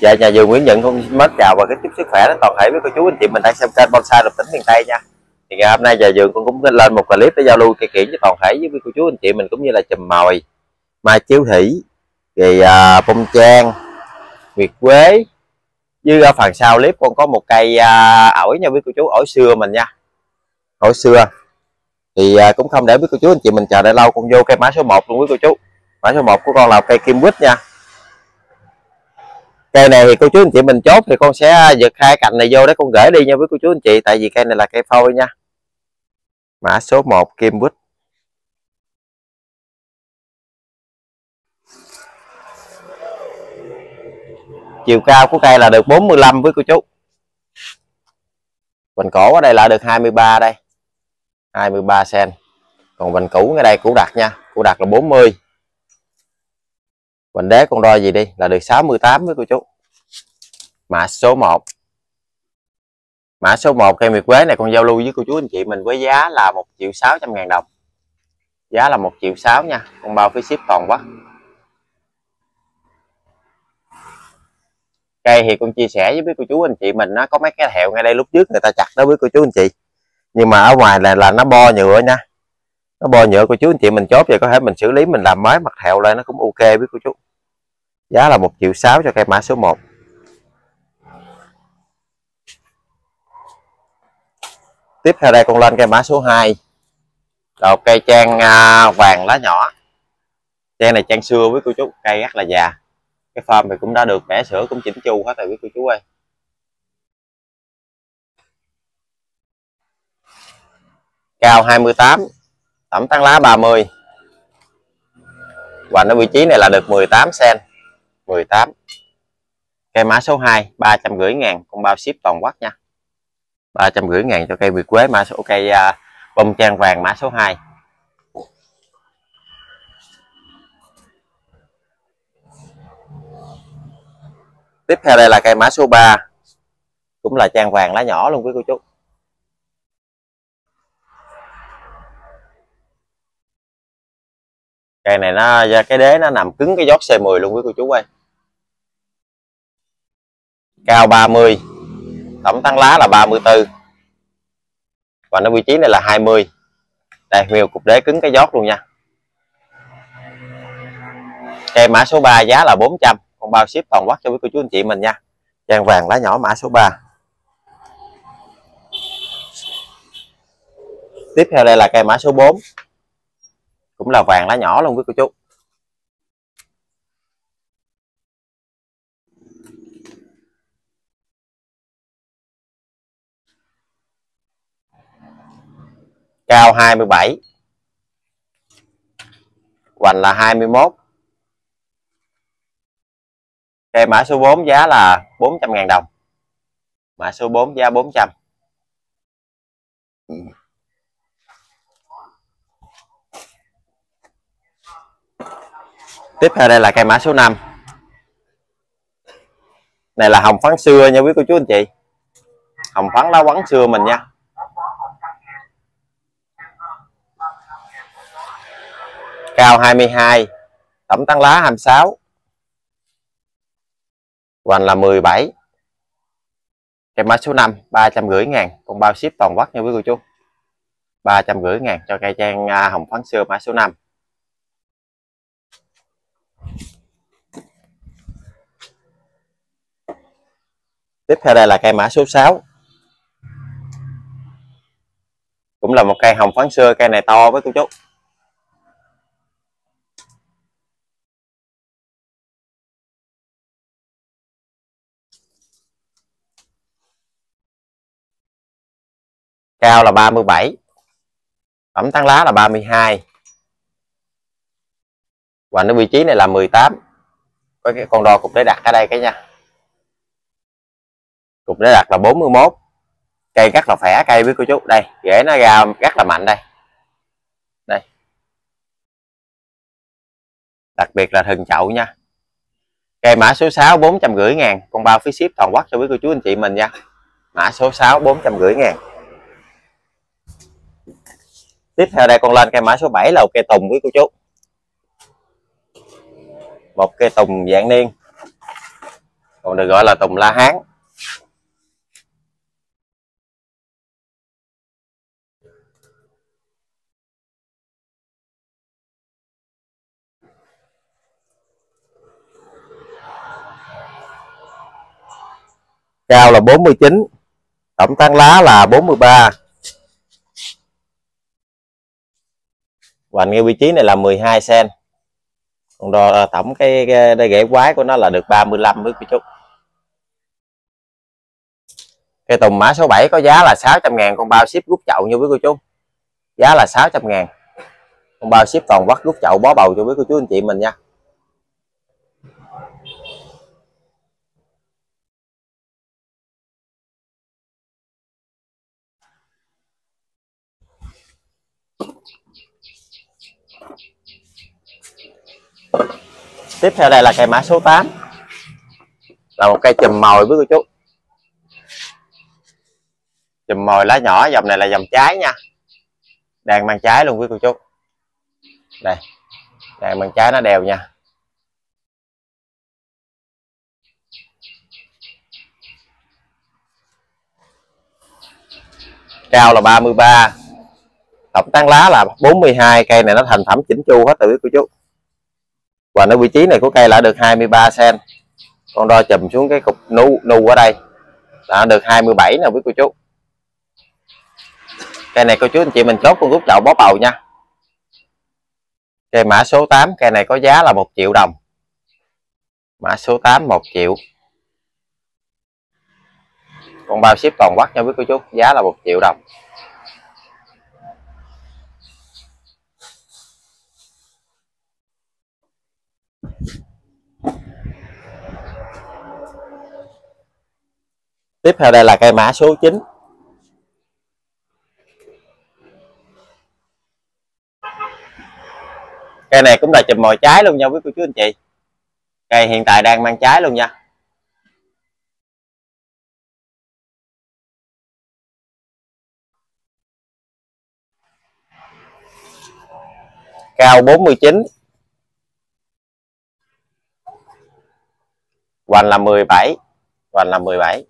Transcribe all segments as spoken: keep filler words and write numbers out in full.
Dạ, nhà vườn Nguyễn Nhận cũng mến chào và kính chúc sức khỏe đến toàn thể với cô chú anh chị mình đang xem kênh bonsai Đồng Tỉnh miền Tây nha. Thì ngày hôm nay nhà vườn cũng cũng lên một clip để giao lưu cây kiển với toàn thể với cô chú anh chị mình, cũng như là chùm mồi, mai chiếu thủy, thì à, bông trang, nguyệt quế. Với ở phần sau clip con có một cây à, ổi nha với cô chú, ổi xưa mình nha, ổi xưa. Thì à, cũng không để với cô chú anh chị mình chờ đợi lâu, con vô cây mã số một luôn với cô chú. Mã số một của con là cây kim quýt nha. Cây này thì cô chú anh chị mình chốt thì con sẽ giật hai cành này vô để con gửi đi nha với cô chú anh chị, tại vì cây này là cây phôi nha. Mã số một kim quýt. Chiều cao của cây là được bốn mươi lăm với cô chú. Vành cổ ở đây là được hai mươi ba đây, hai mươi ba xăng-ti-mét. Còn vành cũ ở đây củ đặc nha, củ đặc là bốn mươi. Vành đế con đo gì đi là được sáu mươi tám với cô chú. Mã số một. Mã số một cây nguyệt quế này con giao lưu với cô chú anh chị mình với giá là một triệu sáu trăm ngàn đồng. Giá là một triệu sáu nha, con bao phí ship toàn quốc. Cây thì con chia sẻ với cô chú anh chị mình, nó có mấy cái thẹo ngay đây lúc trước người ta chặt đó với cô chú anh chị. Nhưng mà ở ngoài là là nó bo nhựa nha. Nó bo nhựa cô chú anh chị mình chốt vậy có thể mình xử lý, mình làm mới mặt thẹo lên nó cũng ok với cô chú. Giá là một triệu sáu cho cây mã số một. Tiếp theo đây con lên cây mã số hai. Rồi cây trang à, vàng lá nhỏ. Trang này trang xưa với cô chú, cây rất là già. Cái form thì cũng đã được vẽ sửa, cũng chỉnh chu hết rồi với cô chú ơi. Cao hai mươi tám, tổng tán lá ba mươi. Hoành ở vị trí này là được mười tám xăng-ti-mét, mười tám. Cây mã số hai, ba trăm rưỡi ngàn, con bao ship toàn quốc nha. ba trăm rưỡi ngàn cho cây nguyệt quế mã số cây uh, bông trang vàng mã số hai. Tiếp theo đây là cây mã số ba, cũng là trang vàng lá nhỏ luôn quý cô chú. Cây này nó cái đế nó nằm cứng cái giót C mười luôn quý cô chú ơi. Cao ba mươi, tổng tán lá là ba mươi tư. Và nó vị trí này là hai mươi. Đây, nhiều cục đế cứng cái giót luôn nha. Cây mã số ba giá là bốn trăm, con bao ship toàn quốc cho quý cô chú anh chị mình nha. Trang vàng lá nhỏ mã số ba. Tiếp theo đây là cây mã số bốn, cũng là vàng lá nhỏ luôn quý cô chú. Cao hai mươi bảy, hoành là hai mươi mốt. Cây mã số bốn giá là bốn trăm ngàn đồng. Mã số bốn giá bốn trăm. Tiếp theo đây là cây mã số năm. Này là hồng phấn xưa nha quý cô chú anh chị. Hồng phấn lá quấn xưa mình nha. Cao hai mươi hai, tổng tán lá hai mươi sáu. Hoành là mười bảy. Cây mã số năm, ba trăm rưỡi ngàn, con bao ship toàn quốc nha quý cô chú. ba trăm rưỡi ngàn cho cây trang hồng phấn xưa mã số năm. Tiếp theo đây là cây mã số sáu. Cũng là một cây hồng phấn xưa, cây này to với cô chú. Cao là ba mươi bảy. Tổng tán lá là ba mươi hai. Và nó vị trí này là mười tám. Có cái con đo cục đế đặt ở đây cái nha. Cục đế đặt là bốn mươi mốt. Cây rất là khỏe cây với cô chú. Đây, rễ nó ra rất là mạnh đây. Đây. Đặc biệt là thân chậu nha. Cây mã số sáu bốn trăm rưỡi ngàn, con bao phí ship toàn quốc cho quý cô chú anh chị mình nha. Mã số sáu bốn trăm rưỡi ngàn. Tiếp theo đây con lên cây mã số bảy là một cây tùng với cô chú. Một cây tùng dạng niên. còn được gọi là tùng La Hán. Cao là bốn mươi chín, tổng tán lá là bốn mươi ba. Hoành ngay vị trí này là mười hai xen. Còn đo tổng cái, cái, cái rễ quái của nó là được ba mươi lăm với chút. Cây tùng mã số bảy có giá là sáu trăm ngàn, con bao ship rút chậu như với cô chú. Giá là sáu trăm ngàn. Con bao ship toàn quốc rút chậu bó bầu cho với cô chú anh chị mình nha. Tiếp theo đây là cây mã số tám. Là một cây chùm mồi với cô chú. Chùm mồi lá nhỏ, dòng này là dòng trái nha. Đàn mang trái luôn với cô chú. Đây, đàn mang trái nó đều nha. Cao là ba mươi ba. Tổng tán lá là bốn mươi hai. Cây này nó thành phẩm chỉnh chu hết rồi quý cô chú. Và ở vị trí này của cây là được hai mươi ba xen. Con đo chùm xuống cái cục nu nu ở đây là được hai mươi bảy nè quý cô chú. Cây này cô chú anh chị mình chốt con rút chậu bó bầu nha. Cây mã số tám, cây này có giá là một triệu đồng. Mã số tám một triệu. Con bao ship toàn quốc nha quý cô chú, giá là một triệu đồng. Tiếp theo đây là cây mã số chín. Cây này cũng là chùm mồi trái luôn nha quý cô chú anh chị. Cây hiện tại đang mang trái luôn nha. Cao bốn mươi chín. Hoành là mười bảy. Hoành là mười bảy.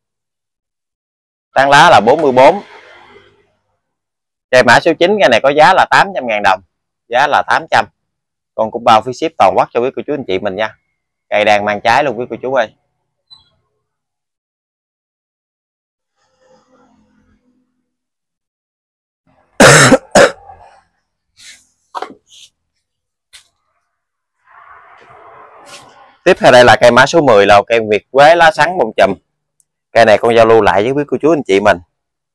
Tán lá là bốn mươi bốn. Cây mã số chín, cây này có giá là tám trăm ngàn đồng. Giá là tám trăm. Con cũng bao phí ship toàn quốc cho quý cô chú anh chị mình nha. Cây đang mang trái luôn quý cô chú ơi. Tiếp theo đây là cây mã số mười, là cây Việt Quế lá sắn bông chùm. Cây này con giao lưu lại với quý cô chú anh chị mình.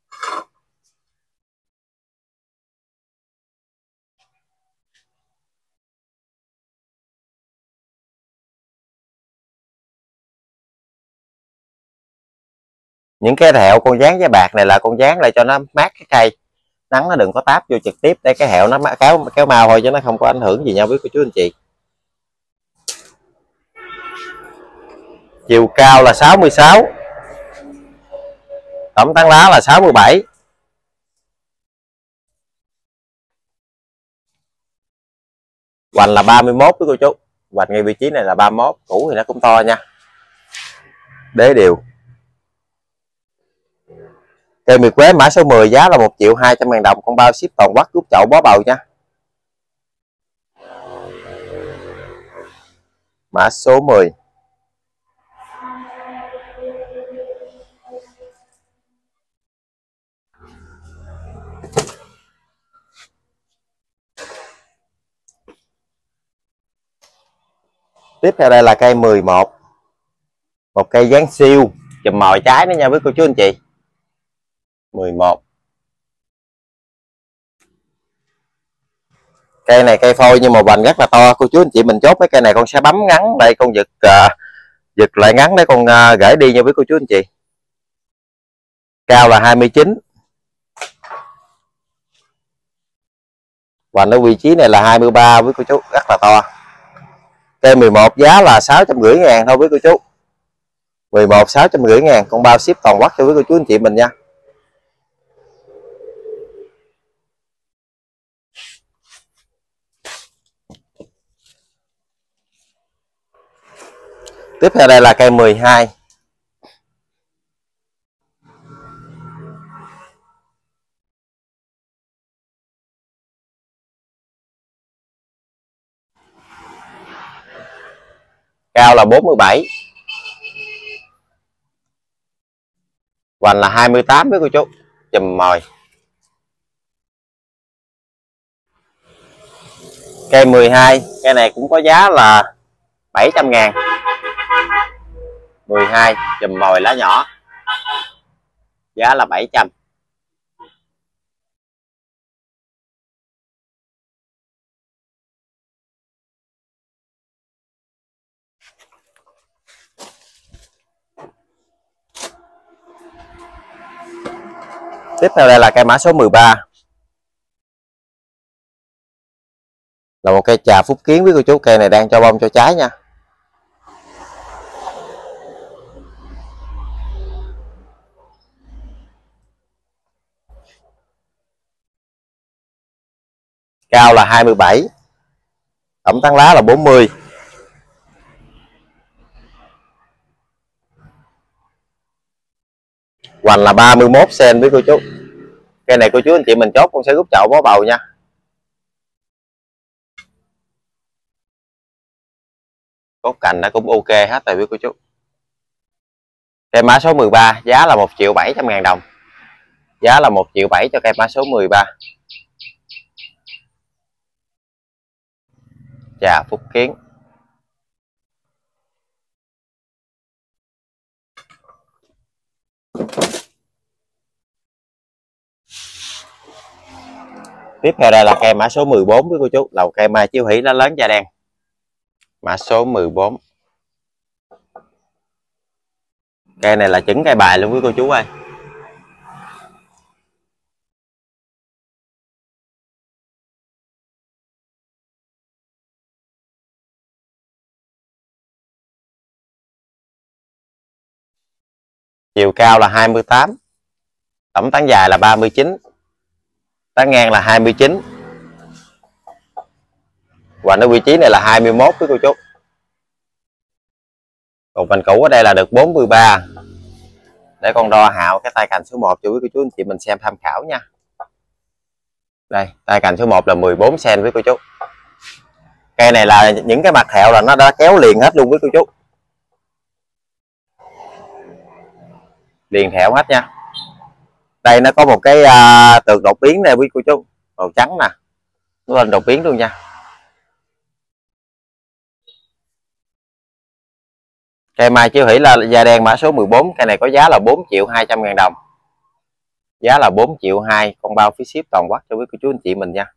Những cái hẹo con dán giá bạc này là con dán lại cho nó mát cái cây, nắng nó đừng có táp vô trực tiếp để cái hẹo nó kéo kéo mau thôi, chứ nó không có ảnh hưởng gì nhau với cô chú anh chị. Chiều cao là sáu mươi sáu. Tổng tán lá là sáu mươi bảy. Hoành là ba mươi mốt với cô chú. Hoành ngay vị trí này là ba mươi mốt. Củ thì nó cũng to nha. Đế đều. Cây Nguyệt Quế mã số mười giá là một triệu hai trăm ngàn đồng, con bao ship toàn quốc rút chậu bó bầu nha. Mã số mười. Tiếp theo đây là cây mười một. Một cây dáng siêu, chùm mồi trái nữa nha với cô chú anh chị. mười một. Cây này cây phôi nhưng mà hoành rất là to, cô chú anh chị mình chốt mấy cây này con sẽ bấm ngắn đây, con giật uh, giật lại ngắn để con uh, gửi đi nha với cô chú anh chị. Cao là hai mươi chín. Hoành ở vị trí này là hai mươi ba với cô chú, rất là to. Cây mười một giá là sáu trăm rưỡi ngàn thôi với cô chú. mười một sáu trăm rưỡi ngàn, con bao ship toàn quốc cho với cô chú anh chị mình nha. Tiếp theo đây là cây mười hai. Cao là bốn mươi bảy. Hoành là hai mươi tám với cô chú. Chùm mồi. Cây mười hai, cây này cũng có giá là bảy trăm ngàn. mười hai, chùm mồi lá nhỏ. Giá là bảy trăm. Tiếp theo đây là cây mã số mười ba. Là một cây trà Phúc Kiến với cô chú. Cây này đang cho bông cho trái nha. Cao là hai mươi bảy. Tổng tán lá là bốn mươi. Hoành là ba mươi mốt xăng-ti-mét với cô chú. Cây này cô chú anh chị mình chốt con sẽ rút chậu bó bầu nha. Cốt cành nó cũng ok hết rồi với cô chú. Cây mã số mười ba giá là một triệu bảy trăm ngàn đồng. Giá là một triệu bảy cho cây mã số mười ba. Trà Phúc Kiến. Tiếp theo đây là cây mã số mười bốn với cô chú. Là một cây mai chiếu hỷ lá lớn da đen. Mã số mười bốn. Cây này là trứng cây bài luôn với cô chú ơi. Chiều cao là hai mươi tám. Tổng tán dài là ba mươi chín. Tán ngang là hai mươi chín. Và ở vị trí này là hai mươi mốt với cô chú. Còn mình cũ ở đây là được bốn mươi ba. Để con đo hạo cái tay cành số một cho quý cô chú anh chị mình xem tham khảo nha. Đây, tay cành số một là mười bốn xăng-ti-mét với cô chú. Cây này là những cái mặt thẹo là nó đã kéo liền hết luôn với cô chú. Liền thẹo hết nha. Đây nó có một cái uh, tược đột biến này với cô chú, màu trắng nè. Nó lên đột biến luôn nha. Cây mai chiếu hỷ là da đen mã số mười bốn. Cây này có giá là bốn triệu hai trăm ngàn đồng. Giá là bốn triệu hai, con bao phí ship toàn quốc cho quý cô chú anh chị mình nha.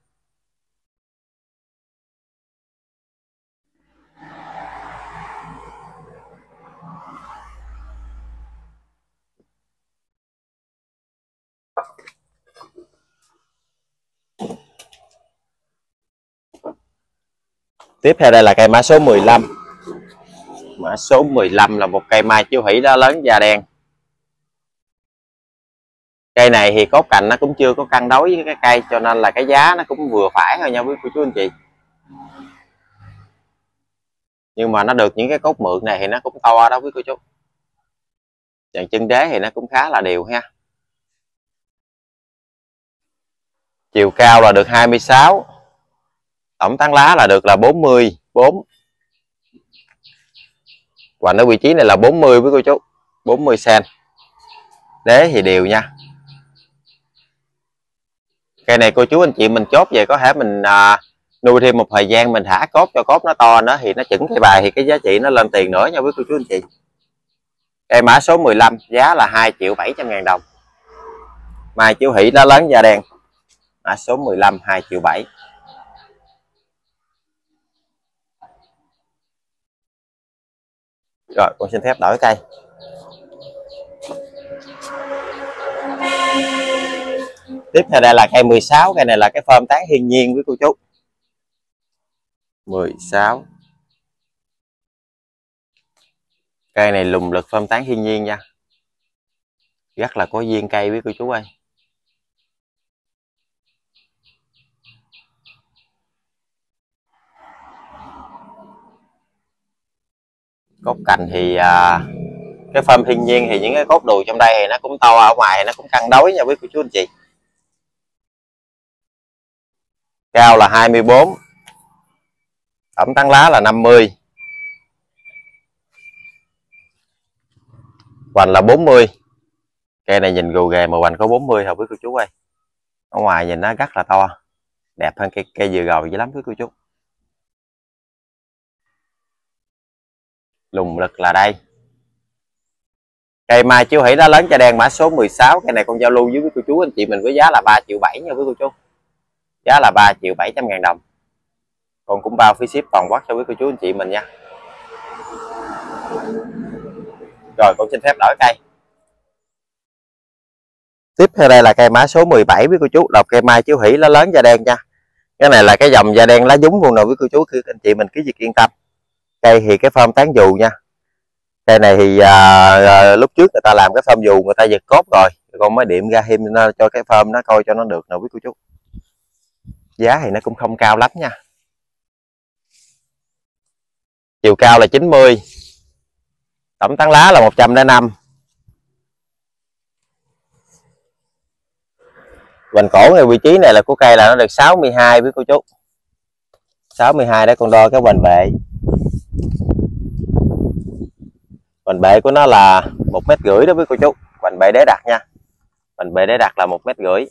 Tiếp theo đây là cây mã số mười lăm. Mã số mười lăm là một cây mai chiếu hỷ lá lớn da đen. Cây này thì cốt cành nó cũng chưa có cân đối với cái cây, cho nên là cái giá nó cũng vừa phải thôi nha quý cô chú anh chị. Nhưng mà nó được những cái cốt mượn này thì nó cũng to đó quý cô chú. Dàn chân đế thì nó cũng khá là đều ha. Chiều cao là được hai mươi sáu. Tổng tán lá là được là bốn mươi bốn. Và ở vị trí này là bốn mươi với cô chú. bốn mươi xăng-ti-mét. Đế thì đều nha. Cây này cô chú anh chị mình chốt về có thể mình à, nuôi thêm một thời gian, mình thả cốt cho cốt nó to nữa thì nó chững cây bài thì cái giá trị nó lên tiền nữa nha quý cô chú anh chị. Cây mã số mười lăm giá là hai triệu bảy trăm ngàn đồng. Mai chiếu hỷ lá lớn da đen. Mã số mười lăm hai triệu bảy. Rồi con xin phép đổi cây. Tiếp theo đây là cây mười sáu. Cây này là cái phơm tán thiên nhiên với cô chú. mười sáu. Cây này lùng lực phơm tán thiên nhiên nha. Rất là có duyên cây với cô chú ơi. Cốt cành thì à, cái phơm thiên nhiên thì những cái cốt đùi trong đây thì nó cũng to, ở ngoài thì nó cũng cân đối nha quý cô chú anh chị. Cao là hai mươi bốn, tổng tán lá là năm mươi, hoành là bốn mươi. Cây này nhìn gù ghề mà hoành có bốn mươi thôi quý cô chú ơi. Ở ngoài nhìn nó rất là to, đẹp hơn cây cây dừa gầu dữ lắm quý cô chú. Lùng lực là đây. Cây mai chiếu hỷ lá lớn da đen mã số mười sáu, cây này con giao lưu với quý cô chú anh chị mình với giá là ba triệu bảy nha quý cô chú. Giá là ba triệu bảy trăm ngàn đồng. Còn cũng bao phí ship toàn quốc cho quý cô chú anh chị mình nha. Rồi con xin phép đổi cây. Tiếp theo đây là cây mã số mười bảy quý cô chú, đọc cây mai chiếu hỷ lá lớn da đen nha. Cái này là cái dòng da đen lá dúng luôn nè quý cô chú, anh chị mình cứ việc yên tâm. Cây thì cái phơm tán dù nha. Cây này thì à, à, lúc trước người ta làm cái phơm dù người ta giật cốt rồi, con mới điểm ra thêm cho cái phơm nó coi cho nó được nè quý cô chú. Giá thì nó cũng không cao lắm nha. Chiều cao là chín mươi, tổng tán lá là một trăm lẻ năm. Hoành cổ ngay vị trí này là của cây là nó được sáu mươi hai với cô chú. sáu mươi hai để con đo cái hoành bệ. Hoành bệ của nó là một mét rưỡi đó với cô chú. Hoành bệ đế đặt nha. Hoành bệ đế đặt là một mét rưỡi.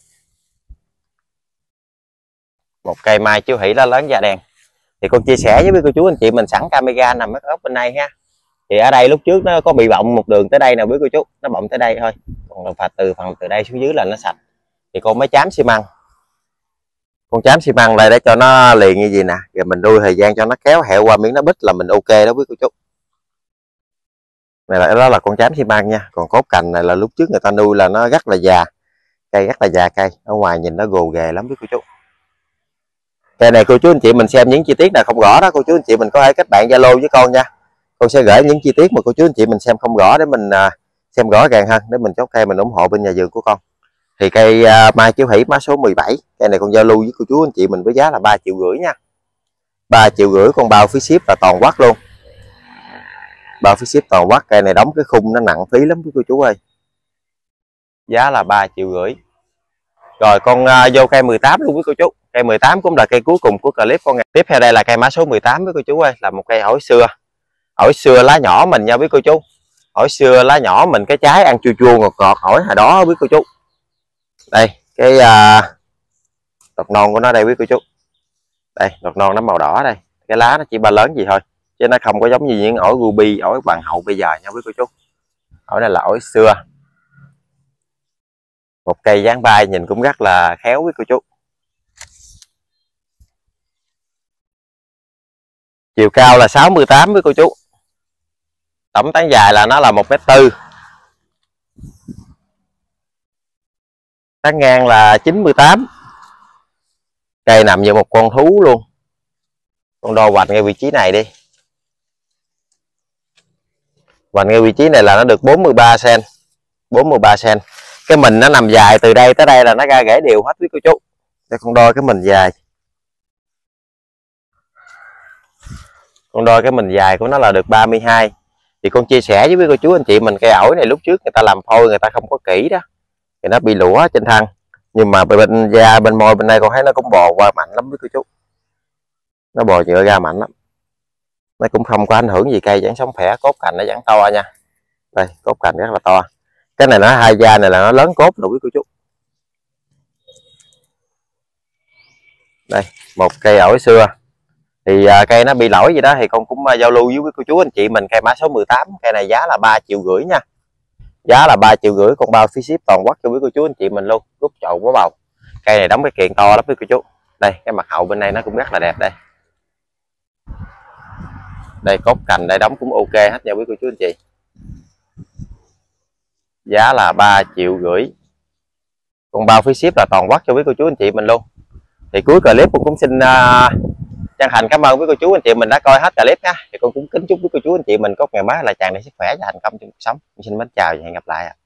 Một cây mai chiếu hỷ lá lớn da đen. Thì con chia sẻ với cô chú anh chị mình sẵn camera nằm ở góc bên đây ha. Thì ở đây lúc trước nó có bị bọng một đường tới đây nè quý cô chú, nó bọng tới đây thôi. Còn phạt từ phần từ đây xuống dưới là nó sạch. Thì con mới chám xi măng. Con chám xi măng đây để cho nó liền như gì nè, rồi mình đuôi thời gian cho nó kéo hẹo qua miếng nó bít là mình ok đó quý cô chú. Này là đó là con chám xi măng nha. Còn cốt cành này là lúc trước người ta nuôi là nó rất là già, cây rất là già cây, ở ngoài nhìn nó gồ ghề lắm quý cô chú. Cây này cô chú anh chị mình xem những chi tiết nào không rõ đó, cô chú anh chị mình có thể kết bạn Zalo với con nha. Con sẽ gửi những chi tiết mà cô chú anh chị mình xem không rõ để mình xem rõ ràng hơn, để mình chốt cây mình ủng hộ bên nhà vườn của con. Thì cây uh, mai chiếu hỷ mã số mười bảy, cây này con giao lưu với cô chú anh chị mình với giá là ba triệu rưỡi nha. ba triệu rưỡi con bao phí ship là toàn quốc luôn. Bao phí ship toàn quốc, cây này đóng cái khung nó nặng phí lắm quý cô chú ơi. Giá là ba triệu rưỡi. Rồi con uh, vô cây mười tám luôn quý cô chú. Cây mười tám cũng là cây cuối cùng của clip con ngày. Tiếp theo đây là cây mã số mười tám với cô chú ơi, là một cây ổi xưa. Ổi xưa lá nhỏ mình nha quý cô chú. Ổi xưa lá nhỏ mình, cái trái ăn chua chua ngọt ngọt ổi hồi đó quý cô chú. Đây, cái uh, đọt non của nó đây quý cô chú. Đây, đọt non nó màu đỏ đây. Cái lá nó chỉ ba lớn gì thôi, chứ nó không có giống như những ổi ruby, ổi bằng hậu bây giờ nha quý cô chú. Ổi này là ổi xưa. Một cây dáng bay nhìn cũng rất là khéo quý cô chú. Chiều cao là sáu mươi tám với cô chú. Tổng tán dài là nó là một mét tư. Tán ngang là chín mươi tám. Cây nằm như một con thú luôn. Con đo hoành ngay vị trí này đi. Hoành ngay vị trí này là nó được bốn mươi ba xăng-ti-mét. bốn mươi ba xăng-ti-mét. Cái mình nó nằm dài từ đây tới đây là nó ra rễ đều hết quý cô chú. Để con đo cái mình dài. Con đo cái mình dài của nó là được ba mươi hai. Thì con chia sẻ với cô chú anh chị mình, cây ổi này lúc trước người ta làm phôi người ta không có kỹ đó, thì nó bị lũa trên thân. Nhưng mà bên da bên môi bên đây con thấy nó cũng bò qua mạnh lắm với cô chú. Nó bò nhựa ra mạnh lắm. Nó cũng không có ảnh hưởng gì, cây vẫn sống khỏe, cốt cành nó vẫn to nha. Đây, cốt cành rất là to. Cái này nó hai da này là nó lớn cốt rồi quý cô chú. Đây, một cây ổi xưa. Thì uh, cây nó bị lỗi gì đó thì con cũng uh, giao lưu với cô chú anh chị mình cây mã số mười tám. Cây này giá là ba triệu rưỡi nha. Giá là ba triệu rưỡi, con bao phí ship toàn quốc cho quý cô chú anh chị mình luôn. Rút chậu bó bầu. Cây này đóng cái kiện to lắm quý cô chú. Đây, cái mặt hậu bên đây nó cũng rất là đẹp đây. Đây, cốt cành đây đóng cũng ok hết nha quý cô chú anh chị. Giá là ba triệu rưỡi. Con bao phí ship là toàn quốc cho quý cô chú anh chị mình luôn. Thì cuối clip con cũng xin uh, chân thành cảm ơn quý cô chú anh chị mình đã coi hết clip nha. Thì con cũng kính chúc quý cô chú anh chị mình có ngày mới là tràn đầy sức khỏe và thành công trong cuộc sống. Mình xin mến chào và hẹn gặp lại ạ.